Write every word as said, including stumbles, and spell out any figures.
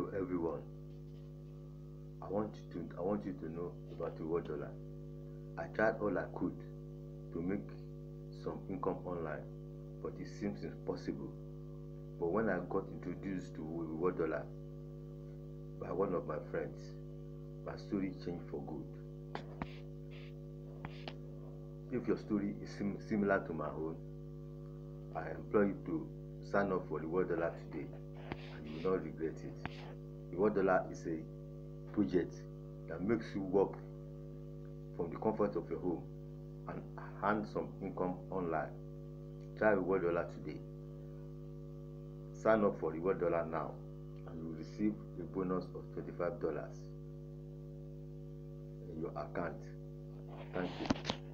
Hello everyone. I want you to I want you to know about RewardDollar. I tried all I could to make some income online, but it seems impossible. But when I got introduced to RewardDollar by one of my friends, my story changed for good. If your story is sim similar to my own, I implore you to sign up for RewardDollar today, and you will not regret it. RewardDollar is a project that makes you work from the comfort of your home and earn some income online. Try RewardDollar today. Sign up for RewardDollar now, and you will receive a bonus of twenty-five dollars in your account. Thank you.